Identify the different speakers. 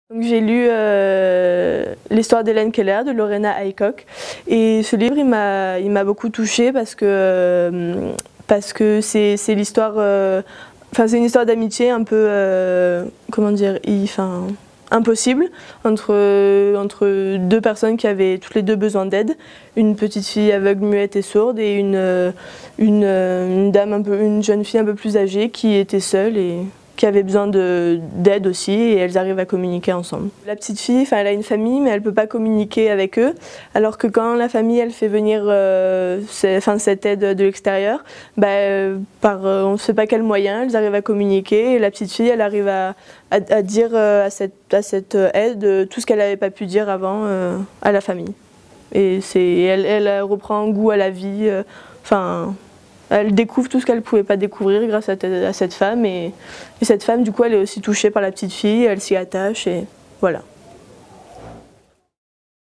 Speaker 1: J'ai lu l'histoire d'Hélène Keller de Lorena Aycock et ce livre il m'a beaucoup touchée parce que c'est l'histoire, c'est une histoire d'amitié un peu comment dire, impossible entre deux personnes qui avaient toutes les deux besoin d'aide, une petite fille aveugle, muette et sourde et une jeune fille un peu plus âgée qui était seule et qui avait besoin d'aide aussi, et elles arrivent à communiquer ensemble. La petite fille, elle a une famille, mais elle ne peut pas communiquer avec eux, alors que quand la famille elle fait venir cette aide de l'extérieur, on ne sait pas quel moyen, elles arrivent à communiquer, et la petite fille elle arrive à dire à cette aide tout ce qu'elle n'avait pas pu dire avant à la famille. Et elle reprend goût à la vie. Elle découvre tout ce qu'elle ne pouvait pas découvrir grâce à cette femme et cette femme du coup elle est aussi touchée par la petite fille, elle s'y attache et voilà.